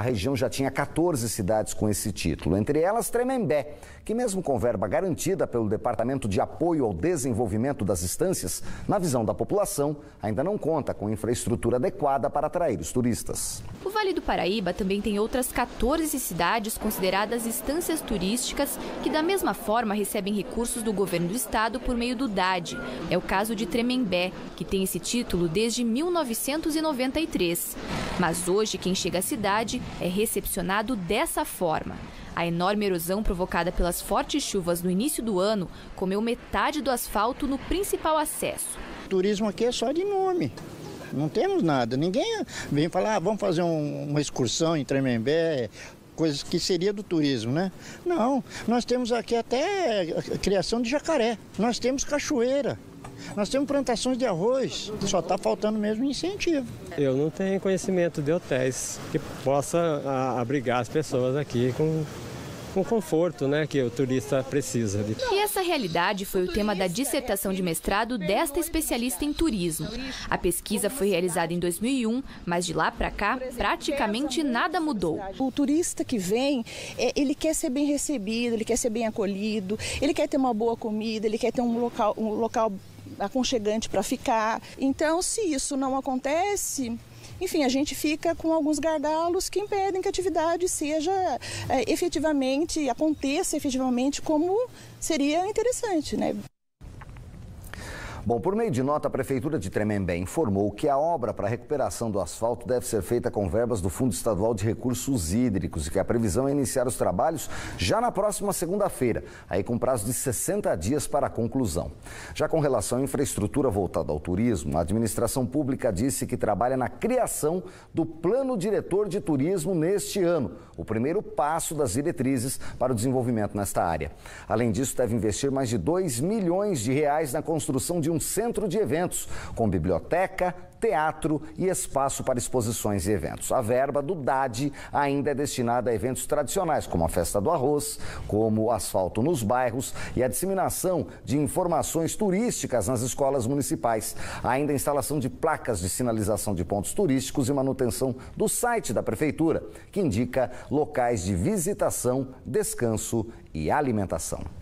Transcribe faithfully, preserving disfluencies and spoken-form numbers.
a região já tinha quatorze cidades com esse título, entre elas Tremembé, que mesmo com verba garantida pelo Departamento de Apoio ao Desenvolvimento das Estâncias, na visão da população, ainda não conta com infraestrutura adequada para atrair os turistas. O Vale do Paraíba também tem outras quatorze cidades consideradas estâncias turísticas que, da mesma forma, recebem recursos do governo do estado por meio do D A D. É o caso de Tremembé, que tem esse título desde mil novecentos e noventa e três. Mas hoje, quem chega à cidade é recepcionado dessa forma. A enorme erosão provocada pelas fortes chuvas no início do ano comeu metade do asfalto no principal acesso. O turismo aqui é só de nome. Não temos nada. Ninguém vem falar, ah, vamos fazer um, uma excursão em Tremembé, coisas que seria do turismo, né? Não, nós temos aqui até a criação de jacaré, nós temos cachoeira, nós temos plantações de arroz, só está faltando mesmo incentivo. Eu não tenho conhecimento de hotéis que possa a, abrigar as pessoas aqui com... com conforto, né, que o turista precisa. E essa realidade foi o tema da dissertação de mestrado desta especialista em turismo. A pesquisa foi realizada em dois mil e um, mas de lá para cá, praticamente nada mudou. O turista que vem, ele quer ser bem recebido, ele quer ser bem acolhido, ele quer ter uma boa comida, ele quer ter um local, um local aconchegante para ficar. Então, se isso não acontece... Enfim, a gente fica com alguns gargalos que impedem que a atividade seja é, efetivamente, aconteça efetivamente como seria interessante, né? Bom, por meio de nota, a Prefeitura de Tremembé informou que a obra para a recuperação do asfalto deve ser feita com verbas do Fundo Estadual de Recursos Hídricos e que a previsão é iniciar os trabalhos já na próxima segunda-feira, aí com prazo de sessenta dias para a conclusão. Já com relação à infraestrutura voltada ao turismo, a administração pública disse que trabalha na criação do Plano Diretor de Turismo neste ano, o primeiro passo das diretrizes para o desenvolvimento nesta área. Além disso, deve investir mais de dois milhões de reais na construção de um centro de eventos, com biblioteca, teatro e espaço para exposições e eventos. A verba do D A D ainda é destinada a eventos tradicionais, como a Festa do Arroz, como o asfalto nos bairros e a disseminação de informações turísticas nas escolas municipais. Ainda a instalação de placas de sinalização de pontos turísticos e manutenção do site da Prefeitura, que indica locais de visitação, descanso e alimentação.